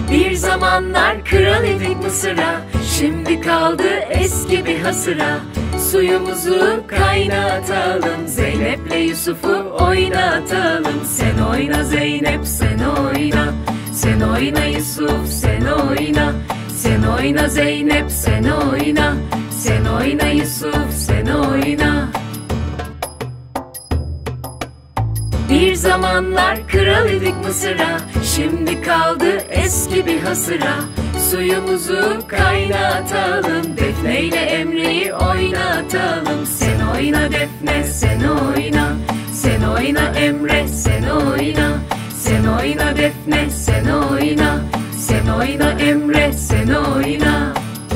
Bir zamanlar kral idik Mısır'a, şimdi kaldı eski bir hasıra. Suyumuzu kaynatalım, Zeynep'le Yusuf'u oynatalım. Sen oyna Zeynep, sen oyna. Sen oyna Yusuf, sen oyna. Sen oyna Zeynep, sen oyna. Sen oyna Yusuf, sen oyna. Bir zamanlar kral idik Mısır'a, şimdi kaldı eski bir hasıra. Suyumuzu kaynatalım, Defne ile Emre'yi oynatalım. Sen oyna Defne, sen oyna. Sen oyna Emre, sen oyna. Sen oyna Defne, sen oyna. Sen oyna Emre, sen oyna.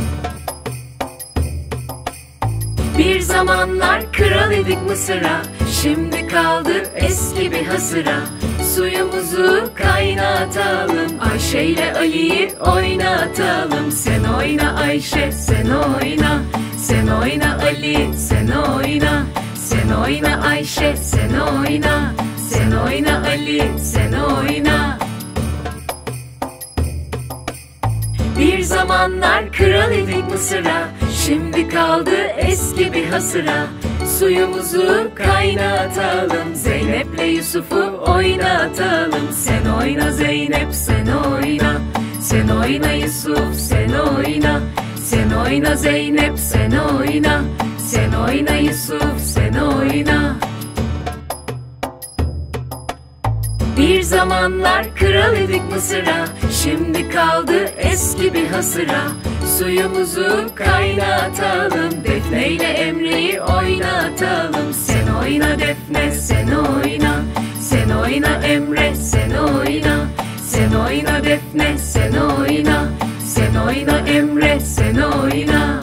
Bir zamanlar kral idik Mısır'a, şimdi kaldı eski bir hasıra. Suyumuzu kaynatalım, Ayşe ile Ali'yi oynatalım. Sen oyna Ayşe, sen oyna. Sen oyna Ali, sen oyna. Sen oyna Ayşe, sen oyna. Sen oyna Ali, sen oyna. Bir zamanlar kral idik Mısır'a, şimdi kaldı eski bir hasıra. Suyumuzu kaynatalım, Zeynep'le Yusuf'u oynatalım. Sen oyna Zeynep, sen oyna. Sen oyna Yusuf, sen oyna. Sen oyna Zeynep, sen oyna. Sen oyna Yusuf, sen oyna. Bir zamanlar kral idik Mısır'a, şimdi kaldı eski bir hasıra. Suyumuzu kaynatalım, Defne ile Emre'yi oynatalım. Sen oyna Defne, sen oyna. Sen oyna Emre, sen oyna. Sen oyna Defne, sen oyna. Sen oyna Emre, sen oyna.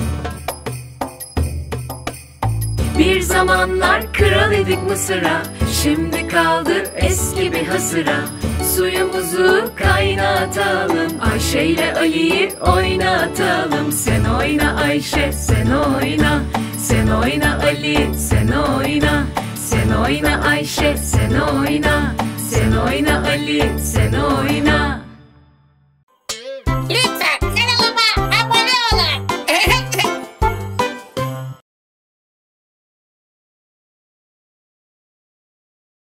Bir zamanlar kral idik Mısır'a, şimdi kaldı eski bir hasıra. Suyumuzu kaynatalım, Ayşe ile Ali'yi oynatalım. Sen oyna Ayşe, sen oyna. Sen oyna Ali, sen oyna. Sen oyna Ayşe, sen oyna. Sen oyna Ali, sen oyna.